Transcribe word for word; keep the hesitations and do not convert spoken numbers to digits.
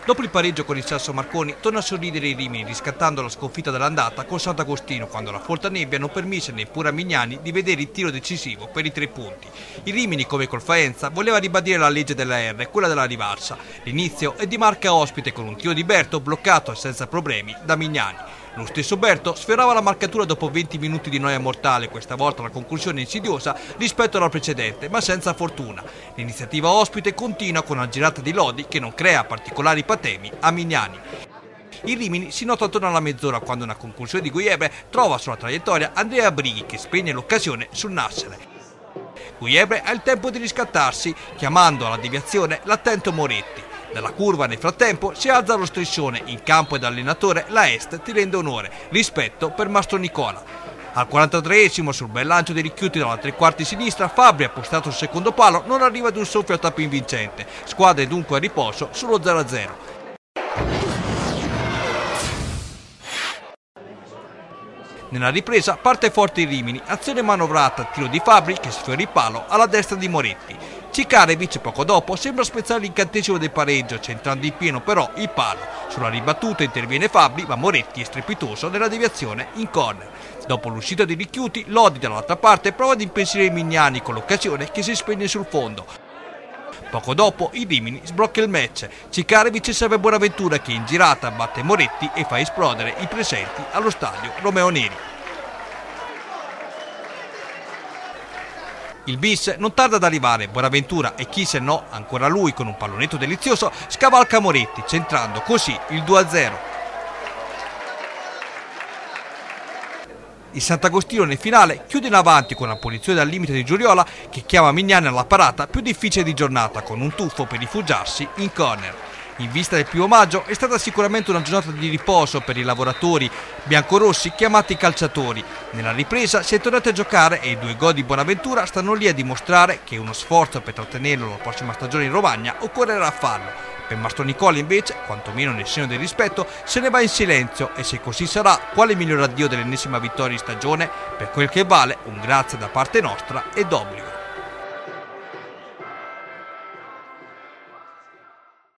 Dopo il pareggio con il Sasso Marconi torna a sorridere i Rimini riscattando la sconfitta dell'andata con Sant'Agostino quando la folta nebbia non permise neppure a Mignani di vedere il tiro decisivo per i tre punti. Il Rimini, come col Faenza, voleva ribadire la legge della R, quella della rivalsa. L'inizio è di marca ospite con un tiro di Berto bloccato senza problemi da Mignani. Lo stesso Berto sfiorava la marcatura dopo venti minuti di noia mortale, questa volta la conclusione insidiosa rispetto alla precedente, ma senza fortuna. L'iniziativa ospite continua con una girata di Lodi che non crea particolari patemi a Mignani. Il Rimini si nota attorno alla mezz'ora quando una conclusione di Guiebre trova sulla traiettoria Andrea Brighi che spegne l'occasione sul Nassere. Guiebre ha il tempo di riscattarsi, chiamando alla deviazione l'attento Moretti. Dalla curva nel frattempo si alza lo striscione, in campo ed allenatore la Est ti rende onore, rispetto per Mastro Nicola. Al quarantatreesimo sul bel lancio dei Ricchiuti dalla tre quarti sinistra, Fabbri, appostato sul secondo palo, non arriva ad un soffio a tappo invincente, squadra dunque a riposo sullo zero a zero. Nella ripresa parte forte il Rimini, azione manovrata, tiro di Fabbri che sfiora il palo alla destra di Moretti. Cikarevic poco dopo sembra spezzare l'incantesimo del pareggio, centrando in pieno però il palo. Sulla ribattuta interviene Fabbri, ma Moretti è strepitoso nella deviazione in corner. Dopo l'uscita dei Ricchiuti, Lodi dall'altra parte prova ad impensierire Mignani con l'occasione che si spegne sul fondo. Poco dopo il Rimini sblocca il match. Cikarevic serve Bonaventura che in girata batte Moretti e fa esplodere i presenti allo stadio Romeo Neri. Il bis non tarda ad arrivare, Bonaventura e chi se no, ancora lui con un pallonetto delizioso, scavalca Moretti, centrando così il due a zero. Il Sant'Agostino nel finale chiude in avanti con una punizione dal limite di Giuriola che chiama Mignani alla parata più difficile di giornata con un tuffo per rifugiarsi in corner. In vista del primo maggio è stata sicuramente una giornata di riposo per i lavoratori biancorossi chiamati calciatori. Nella ripresa si è tornati a giocare e i due gol di Bonaventura stanno lì a dimostrare che uno sforzo per trattenerlo la prossima stagione in Romagna occorrerà farlo. Per Mastro Nicola invece, quantomeno nel segno del rispetto, se ne va in silenzio e se così sarà, quale miglior addio dell'ennesima vittoria di stagione? Per quel che vale, un grazie da parte nostra è d'obbligo.